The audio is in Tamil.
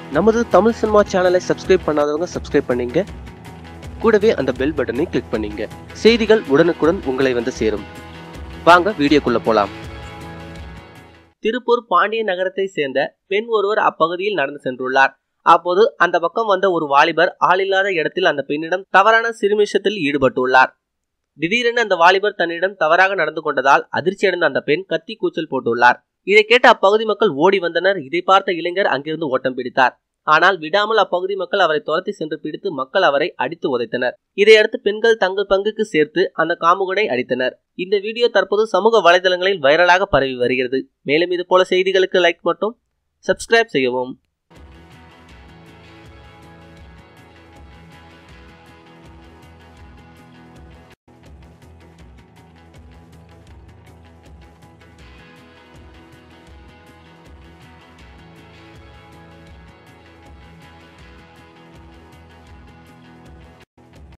நமது தமிழ் சினிமா சேனலை சப்ஸ்கிரைப் பண்ணாதவங்க சப்ஸ்கிரைப் பண்ணீங்க. கூடவே அந்த பெல் பட்டனை கிளிக் பண்ணீங்க. செய்திகள் உடனுக்குடன் உங்களை வந்து சேரும். வாங்க வீடியோக்குள்ள போலாம். திருப்பூர் பாண்டிய நகரத்தை சேர்ந்த பெண் ஒருவர் அப்பகுதியில் நடந்து சென்றுள்ளார். அப்போது அந்த பக்கம் வந்த ஒரு வாலிபர் ஆளில்லாத இடத்தில் அந்த பெண்ணிடம் தவறான சிறுமிஷத்தில் ஈடுபட்டுள்ளார். திடீரென அந்த வாலிபர் தன்னிடம் தவறாக நடந்து கொண்டதால் அதிர்ச்சியடைந்த அந்த பெண் கத்தி கூச்சல் போட்டுள்ளார். இதை கேட்ட அப்பகுதி மக்கள் ஓடி வந்தனர். இதை பார்த்த இளைஞர் அங்கிருந்து ஓட்டம் பிடித்தார். ஆனால் விடாமல் அப்பகுதி மக்கள் அவரை துரத்தி சென்று பிடித்து மக்கள் அவரை அடித்து உதைத்தனர். இதையடுத்து பெண்கள் தங்கள் பங்குக்கு சேர்த்து அந்த காமுகனை அடித்தனர். இந்த வீடியோ தற்போது சமூக வலைதளங்களில் வைரலாக பரவி வருகிறது. மேலும் இது போல செய்திகளுக்கு லைக் மற்றும் சப்ஸ்கிரைப் செய்யவும்.